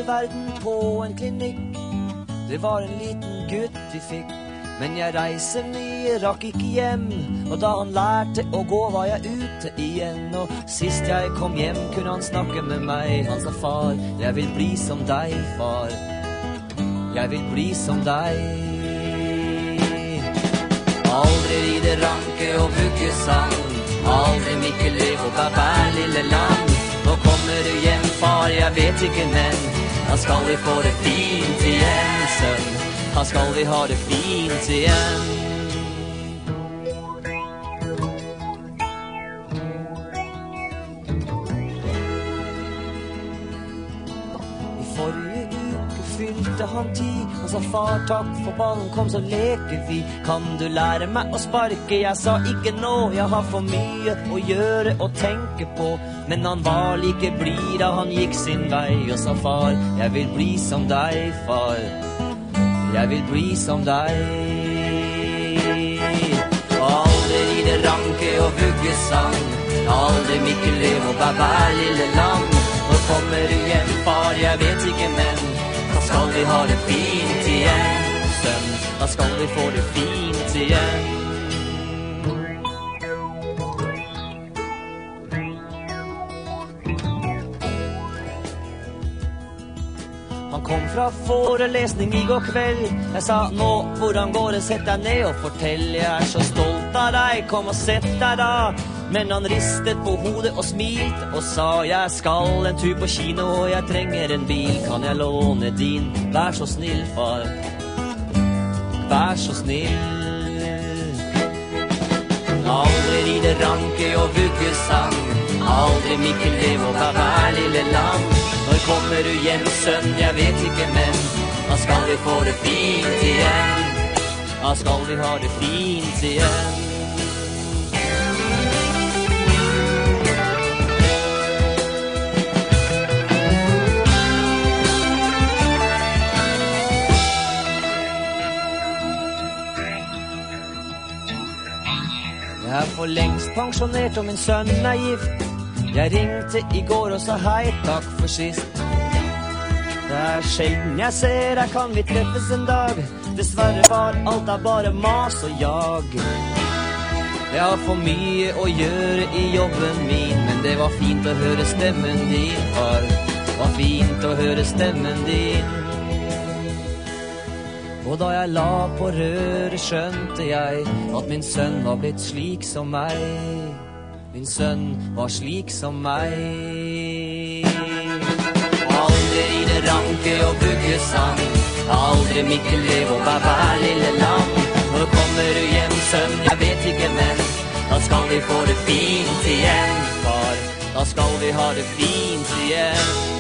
verden på en klinikk. Det var en liten gutt vi fikk, men jeg reiser mye, rakk ikke hjem. Og da han lærte å gå var jeg ute igjen. Og sist jeg kom hjem kunne han snakke med meg. Han sa far, jeg vil bli som deg, far. Jeg vil bli som deg. Aldri i det ranke og vuggesang, aldri Mikkel Lev og Bæ lille land. Nå kommer du hjem, far, jeg vet ikke, men da skal vi få det fint igjen, sønn. Da skal vi ha det fint igjen. I forrige uke fylte han 10. Han sa far, takk for ballen, kom så leker vi. Kan du lære meg å sparke? Jeg sa ikke nå, jeg har for mye å gjøre og tenke på. Men han var like blid da han gikk sin vei og sa far, jeg vil bli som deg, far. Jeg vil bli som deg. Aldri i det ranke og vuggesang, aldri Mikkel Lev og Bæ lille land. Nå kommer du hjem, far, jeg vet ikke, men da skal vi ha det fint igjen, sønn. Da skal vi få det fint igjen. Han kom fra forelesning i går kveld. Jeg sa nå, hvordan går det? Sett deg ned og fortell. Jeg er så stolt av deg, kom og sett deg da. Men han ristet på hodet og smilte og sa, jeg skal en tur på kino og jeg trenger en bil. Kan jeg låne din? Vær så snill, far. Vær så snill. Aldri i det ranke og vuggesang, aldri Mikkel Lev og Bæ lille land. Når kommer du hjem, sønn? Jeg vet ikke, men da skal vi få det fint igjen. Da skal vi ha det fint igjen. Jeg er for lengst pensjonert og min sønn er gift. Jeg ringte i går og sa hei, takk for sist. Det er sjelden jeg ser deg, kan vi treffes en dag? Dessverre var alt er bare mas og jag. Jeg har for mye å gjøre i jobben min, men det var fint å høre stemmen din, far. Det var fint å høre stemmen din. Og da jeg la på røret skjønte jeg at min sønn var blitt slik som meg. Min sønn var slik som meg. Aldri i det ranke og vuggesang, aldri Mikkel Lev og Bæ lille land. Når kommer du hjem, sønn? Jeg vet ikke, men da skal vi få det fint igjen, far. Da skal vi ha det fint igjen.